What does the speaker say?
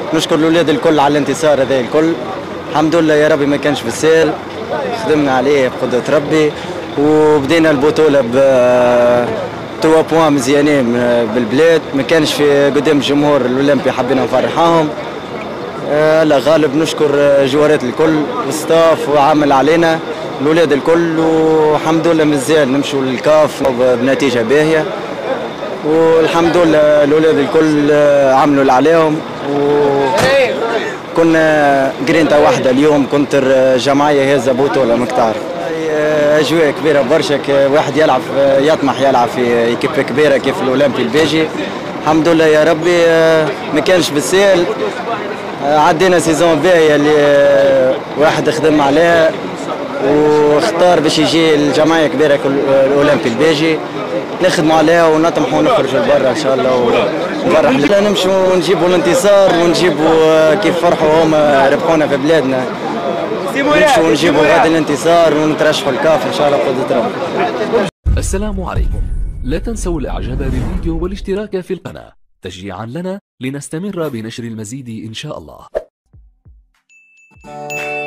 نشكر الاولاد الكل على الانتصار هذا الكل. الحمد لله يا ربي ما كانش بالسهل، خدمنا عليه بقدرة ربي وبدينا البطولة ب 3 بوان مزيانين بالبلاد. ما كانش في قدام الجمهور الاولمبي، حبينا نفرحهم. لا غالب نشكر جوارات الكل والستاف وعامل علينا الاولاد الكل، والحمد لله مازال نمشوا للكاف بنتيجة باهية، والحمد لله الاولاد الكل عملوا اللي عليهم. وكنا جرينتا واحدة اليوم، كنت جمعية هذا بطولة مكتار. اجواء كبيرة برشا، واحد يلعب يطمح يلعب في ايكيب كبيرة كيف الاولمبي البيجي. الحمد لله يا ربي ما كانش بالسهل، عدينا سيزون باهية اللي واحد خدم عليها واختار باش يجي الجمعية كبيرة الاولمبي البيجي، نخدموا عليها ونطمحوا ونخرجوا لبرا ان شاء الله ونفرح. نمشوا ونجيبوا الانتصار ونجيبوا كيف فرحوا هما ربحونا في بلادنا، نمشوا ونجيبوا غادي الانتصار ونترشحوا الكاف ان شاء الله بقدرة ربي. السلام عليكم، لا تنسوا الاعجاب بالفيديو والاشتراك في القناة تشجيعا لنا لنستمر بنشر المزيد ان شاء الله.